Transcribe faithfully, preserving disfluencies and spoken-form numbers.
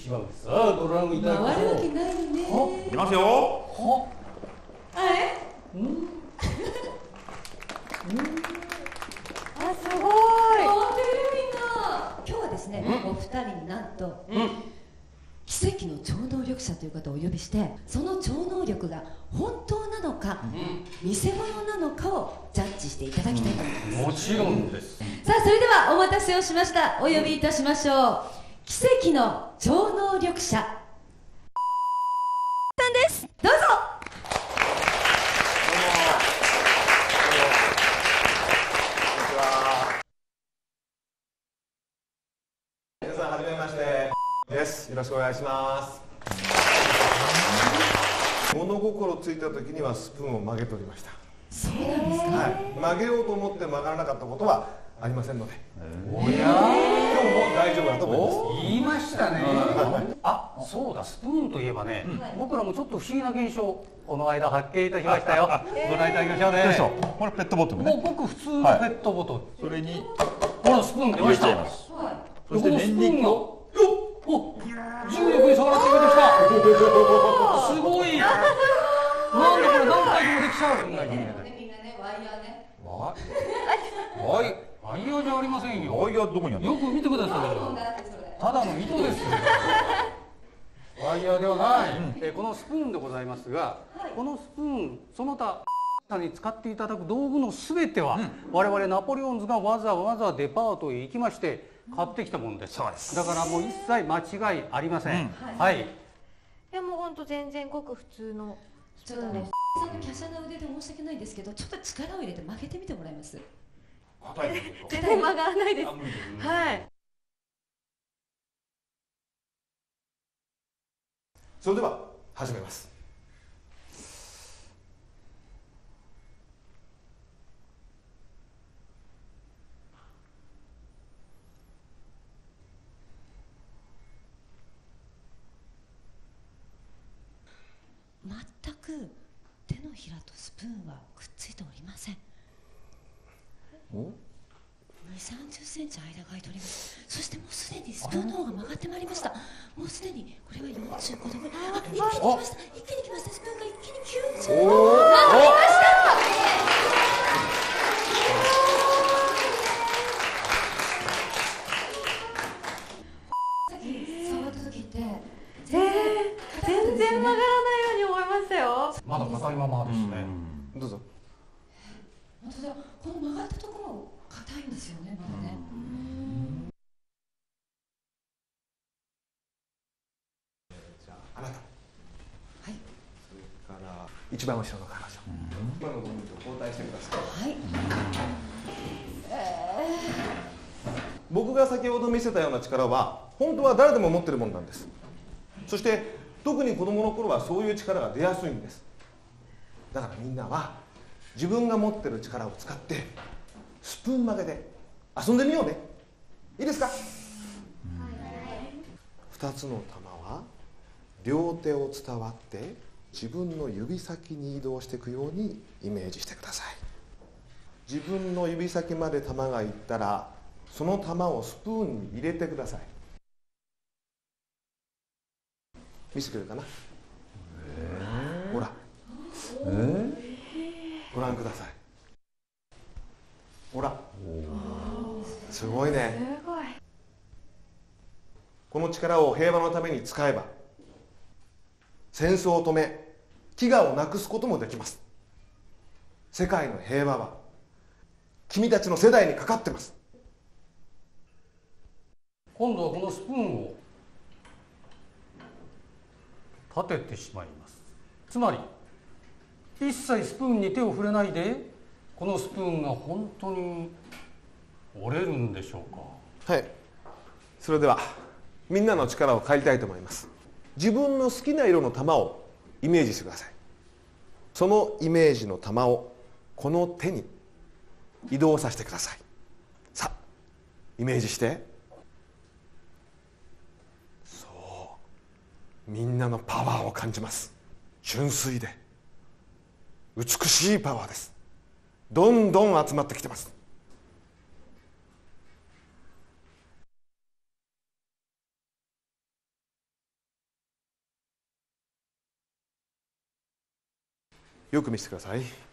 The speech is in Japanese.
まうんです。さあドラムいただきましょう。 回るわけないよね。 いきますよ。 あれ？ うん。うん。 あ、すごい。変わってるよみんな。今日はですね、お二人になんと、うん、奇跡の超能力者という方をお呼びして、その超能力が本当なのか、うん、偽物なのかをジャッジしていただきたいと思います。 もちろんです。 さあ、それではお待たせをしました。お呼びいたしましょう。奇跡の超能力者さんです。どうぞ。 皆さんはじめましてです。よろしくお願いします。物心ついた時にはスプーンを曲げておりました。 そうなんですか。 はい、曲げようと思って曲がらなかったことはありませんので、 おや、 今日も大丈夫だと思います。 言いましたね。あ、そうだ、スプーンといえばね、僕らもちょっと不思議な現象、この間発見いたしましたよ。ご覧いただきましょうね。 これペットボトルね。 もう僕普通のペットボトル。 それにほらスプーン出ました。 そして念力がお、重力に逆らって出てきた。すごい。なんでこれ何回でもできちゃう。みんなね、ワイヤーね。ワイ、ワイ、ワイヤーじゃありませんよ。 ワイヤーどこにあるの？ よく見てください。ただの糸です。ワイヤーではない。え、このスプーンでございますが、このスプーンその他に使っていただく道具のすべては、我々ナポレオンズがわざわざデパートへ行きまして買ってきたものです。そうです。だからもう一切間違いありません。はい。いやもう本当全然ごく普通のスプーンです。 さんの華奢な腕で申し訳ないんですけど、ちょっと力を入れて曲げてみてもらえます？ 全然曲がらないです。はい。 それでは始めます。 全く手のひらとスプーンはくっついておりません。にじゅう、さんじゅっセンチ間が空いております。そしてもうすでにスプーンの方が曲がってまいりました。もうすでにこれはよんじゅうごどぐらい。あ、一気に来ました。一気に来ました。スプーンが一気にきゅうじゅうど上がりました。さっき触った時って全然全然曲がらないように思いましたよ。 まだ硬いままですね。 どうぞ。 本当だ。この曲がったところも硬いんですよね、まだね。 じゃああなた。はい。それから一番後ろの彼女。今のご人と交代してください。はい。僕が先ほど見せたような力は本当は誰でも持ってるものなんです。そして特に子供の頃はそういう力が出やすいんです。だからみんなは自分が持ってる力を使ってスプーン曲げで遊んでみようね。いいですか？ふたつの玉は両手を伝わって自分の指先に移動していくようにイメージしてください。自分の指先まで玉がいったらその玉をスプーンに入れてください。見せてくれるかな？えー、ほら、えー、ご覧ください。ほら、すごいね。 すごい。 この力を平和のために使えば戦争を止め飢餓をなくすこともできます。世界の平和は君たちの世代にかかってます。 今度はこのスプーンを立ててしまいます。つまり一切スプーンに手を触れないでこのスプーンが本当に折れるんでしょうか？ はい。それではみんなの力を借りたいと思います。自分の好きな色の玉をイメージしてください。そのイメージの玉をこの手に移動させてください。さあイメージして。そうみんなのパワーを感じます。純粋で美しいパワーです。どんどん集まってきてます。 よく見せてください。